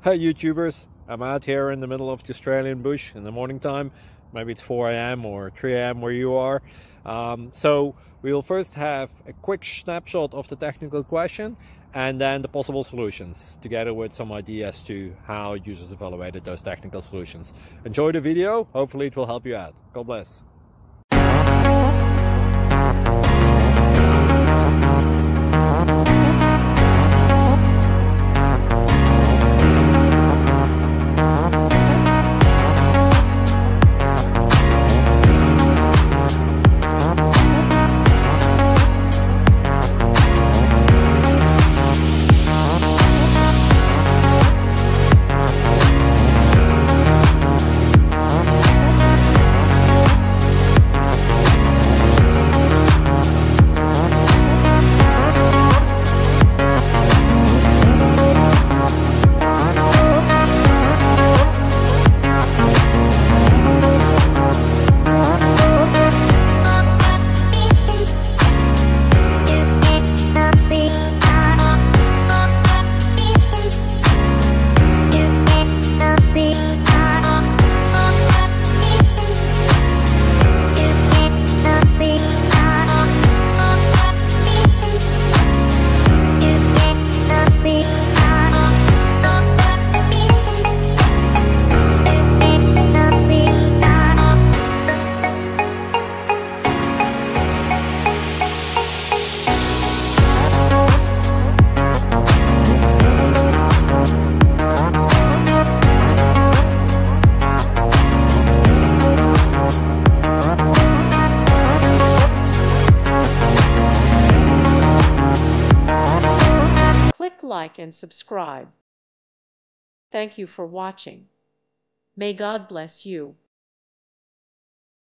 Hey YouTubers, I'm out here in the middle of the Australian bush in the morning time. Maybe it's 4 a.m. or 3 a.m. where you are. So we'll first have a quick snapshot of the technical question and then the possible solutions, together with some ideas to how users evaluated those technical solutions. Enjoy the video, hopefully it will help you out. God bless. Like and subscribe. Thank you for watching. May God bless you.